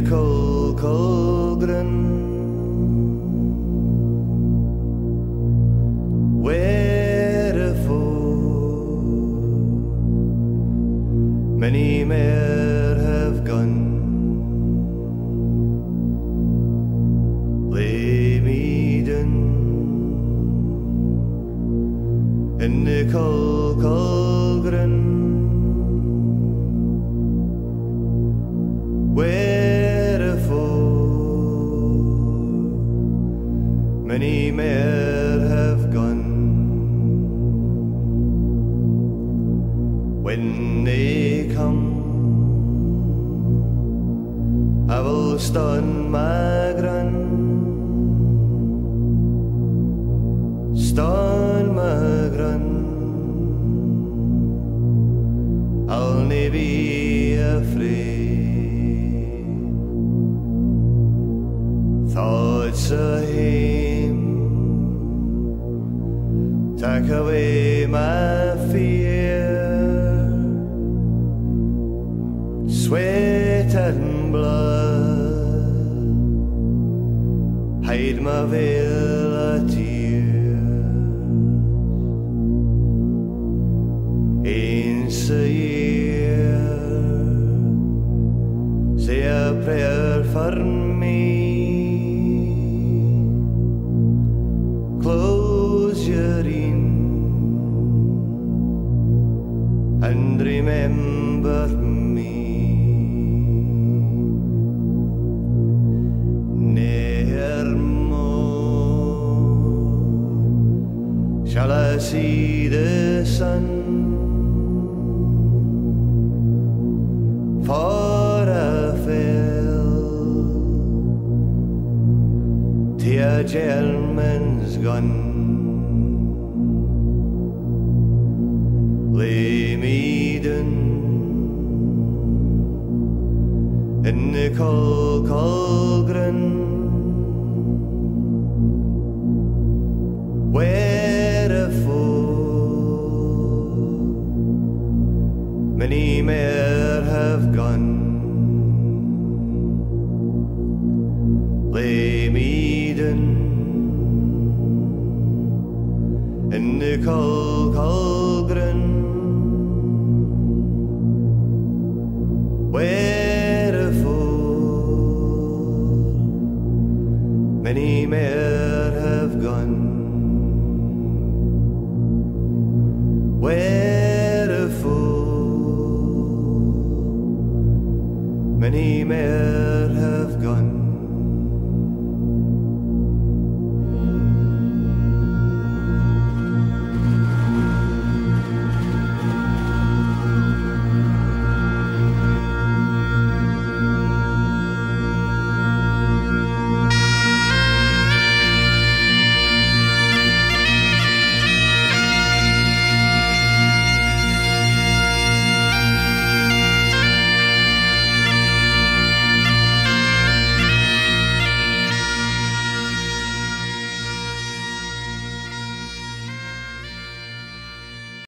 Colgren, wherefore many more have gone. Lay me down in the Colgren, many more have gone. When they come, I will stand my ground, stand my ground. I'll never be afraid. Thoughts of him take away my fear, sweat and blood hide my veil of tears. Once a year, say a prayer for me. Close your eyes and remember me. Ne'er more shall I see the sun, for I fell to a German's gun. Lay me down in the Colgren, wherefore many more have gone. Lay me down in the Colgren, wherefore many more have gone. Wherefore many more